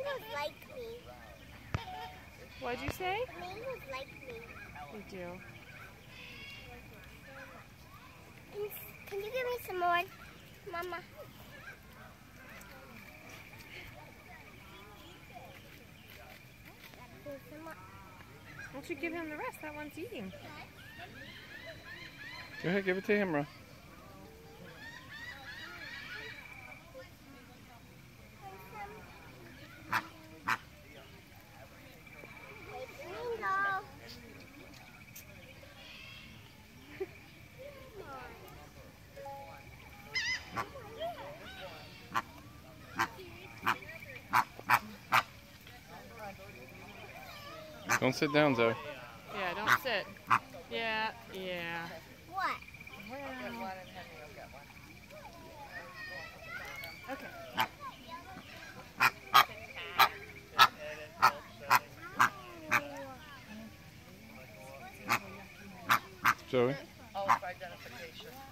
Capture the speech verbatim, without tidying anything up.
Flamingos like me. What'd you say? Flamingos like me. They do. Can, can you give me some more, Mama? Why don't you give him the rest? That one's eating. Go ahead, give it to him, Ro. Don't sit down, Zoe. Yeah, don't sit. Yeah, yeah. What? Well, okay. Zoe? All for identification.